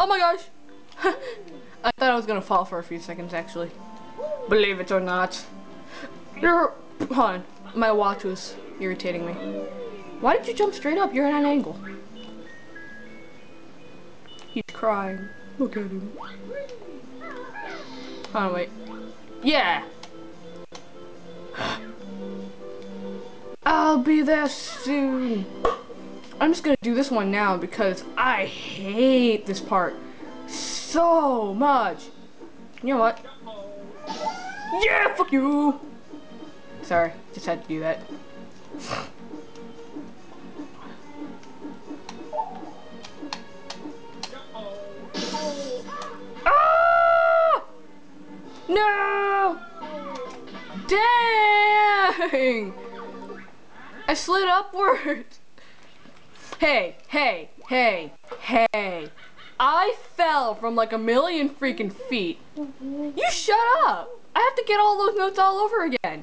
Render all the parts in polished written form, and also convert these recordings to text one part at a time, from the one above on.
my gosh! I thought I was gonna fall for a few seconds, actually. Believe it or not. Hold on. My watch was irritating me. Why did you jump straight up? You're at an angle. He's crying. Look at him. Hold on, wait. Yeah! I'll be there soon. I'm just gonna do this one now because I hate this part so much. You know what? Yeah, fuck you! Sorry, just had to do that. Ah! No! Dang! I slid upwards. Hey, hey, hey, hey. I fell from like 1,000,000 freaking feet. You shut up. I have to get all those notes all over again.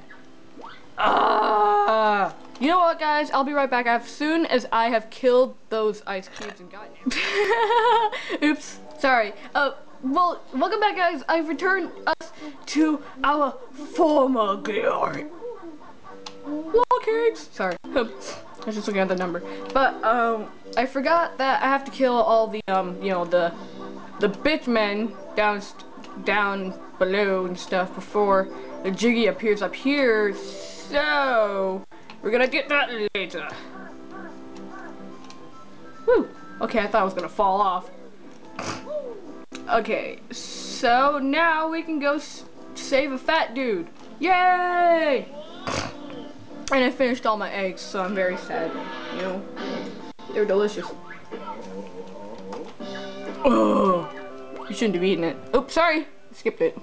You know what, guys? I'll be right back as soon as I have killed those ice cubes and gotten it. Oops. Sorry. Well, welcome back, guys. I've returned us to our former glory. Lol cakes. Sorry. I was just looking at the number. But, I forgot that I have to kill all the, you know, the bitch men down below and stuff before the Jiggy appears up here. So, we're gonna get that later. Woo. Okay, I thought I was gonna fall off. Okay, so now we can go save a fat dude. Yay! And I finished all my eggs, so I'm very sad. You know, they're delicious. Oh, you shouldn't have eaten it. Oops, sorry, skipped it.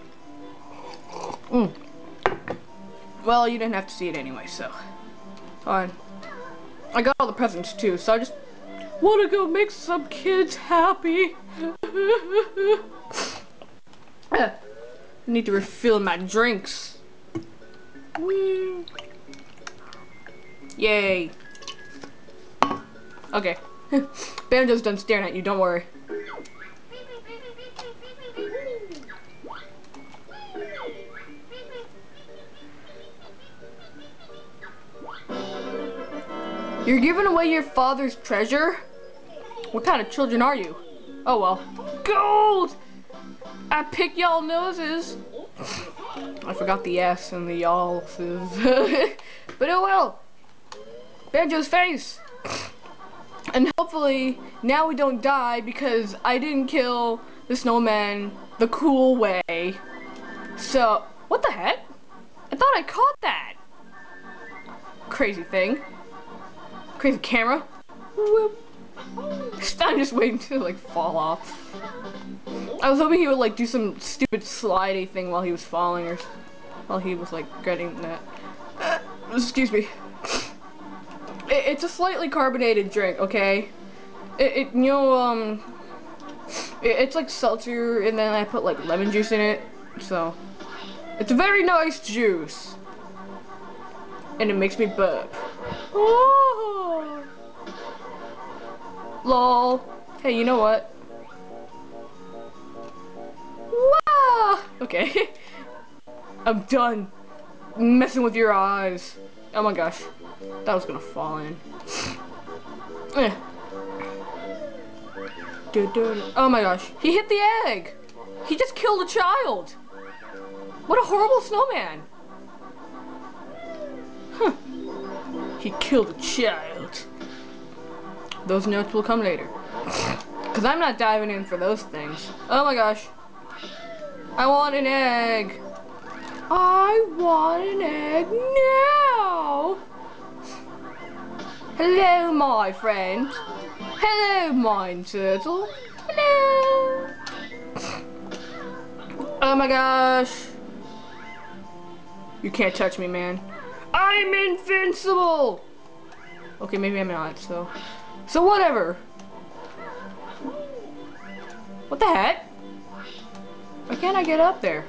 Well, you didn't have to see it anyway, so fine. I got all the presents too, so I just want to go make some kids happy. I need to refill my drinks. Whee. Yay. Okay. Banjo's done staring at you, don't worry. You're giving away your father's treasure? What kind of children are you? Oh well. Gold! I pick y'all noses. I forgot the S and the y'all. But oh well. Banjo's face. And hopefully now we don't die because I didn't kill the snowman the cool way. So, what the heck? I thought I caught that. Crazy thing. Crazy camera. Whoop. I'm just waiting to like fall off. I was hoping he would like do some stupid slidey thing while he was falling or while he was like getting that. Excuse me. It's a slightly carbonated drink, okay? You know, it's like seltzer and then I put like lemon juice in it. So, it's a very nice juice. And it makes me burp. Oh. Lol. Hey, you know what? Wow. Okay. I'm done messing with your eyes. Oh my gosh. That was gonna fall in. Oh my gosh. He hit the egg. He just killed a child. What a horrible snowman. Huh. He killed a child. Those notes will come later. Because I'm not diving in for those things. Oh my gosh. I want an egg. I want an egg now. Hello, my friend. Hello, mine turtle. Hello. Oh my gosh. You can't touch me, man. I'm invincible. Okay, maybe I'm not, so whatever. What the heck? Why can't I get up there?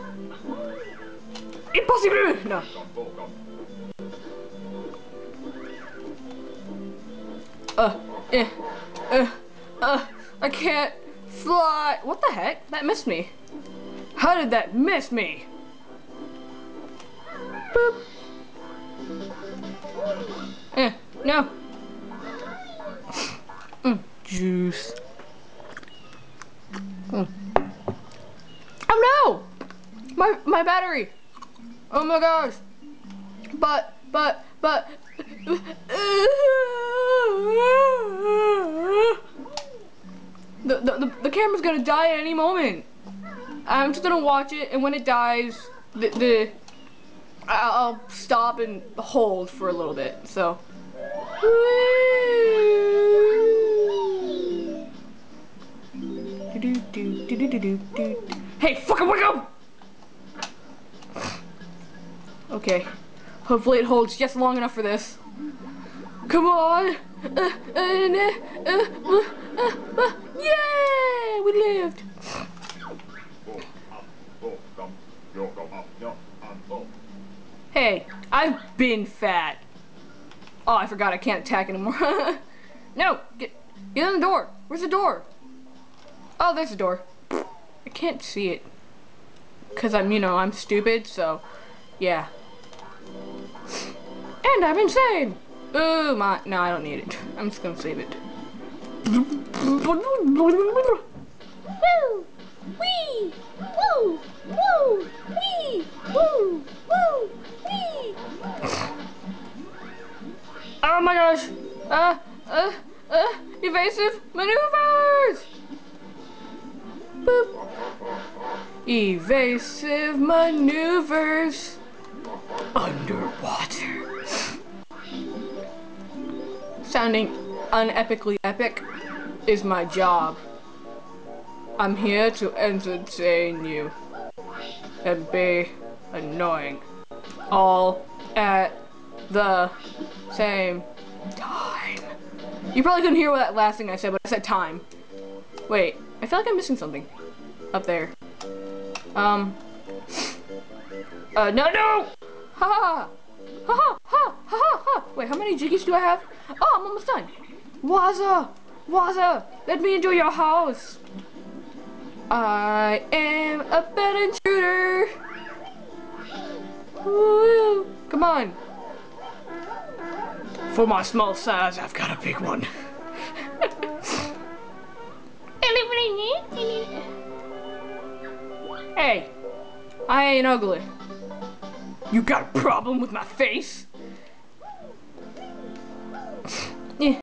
Impossible! No. I can't Fly. What the heck? That missed me. How did that miss me? Boop. No. Juice. Oh no! My battery. Oh my gosh. But. The camera's gonna die at any moment. I'm just gonna watch it, and when it dies, I'll stop and hold for a little bit. So. Hey, fucking wake up! Okay. Hopefully it holds just long enough for this. Come on! Yeah! We lived! Hey, I've been fat. Oh, I forgot I can't attack anymore. No! Get in the door! Where's the door? Oh, there's the door. I can't see it. Cause I'm stupid, so yeah. And I'm insane! Ooh, no, I don't need it. I'm just gonna save it. Woo! Wee! Woo! Woo! Wee! Woo! Woo! Wee! Oh my gosh! Evasive maneuvers! Boop. Evasive maneuvers underwater. Sounding unepically epic is my job. I'm here to entertain you and be annoying all at the same time. You probably couldn't hear what that last thing I said, but I said time. Wait, I feel like I'm missing something up there. No! Ha ha! Ha ha! Ha ha! Ha! Wait, how many jiggies do I have? Oh, I'm almost done. Waza! Let me into your house. I am a bad intruder. Woo! Come on. For my small size, I've got a big one. Hey, I ain't ugly. You got a problem with my face?